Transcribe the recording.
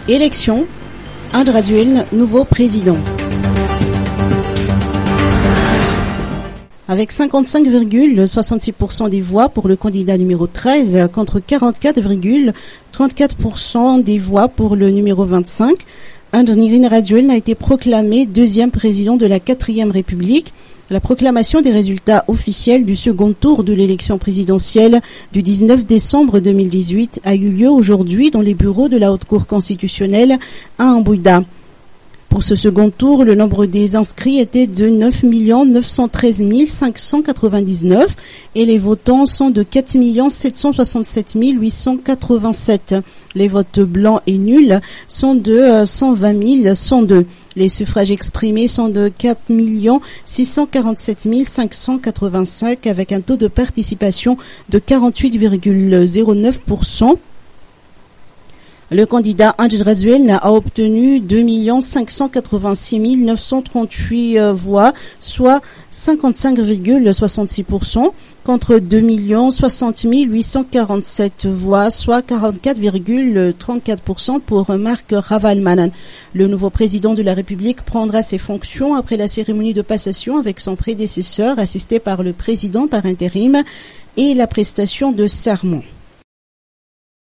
Élection, André Raduel, nouveau président. Avec 55,66% des voix pour le candidat numéro 13 contre 44,34% des voix pour le numéro 25, André Raduel a été proclamé deuxième président de la 4e République. La proclamation des résultats officiels du second tour de l'élection présidentielle du 19 décembre 2018 a eu lieu aujourd'hui dans les bureaux de la Haute Cour constitutionnelle à Mbouida. Pour ce second tour, le nombre des inscrits était de 9 913 599 et les votants sont de 4 767 887. Les votes blancs et nuls sont de 120 102. Les suffrages exprimés sont de 4 647 585 avec un taux de participation de 48,09%. Le candidat André Raduel a obtenu 2 586 938 voix, soit 55,66%, contre 2 60 847 voix, soit 44,34% pour Marc Ravalmanan. Le nouveau président de la République prendra ses fonctions après la cérémonie de passation avec son prédécesseur, assisté par le président par intérim et la prestation de serment.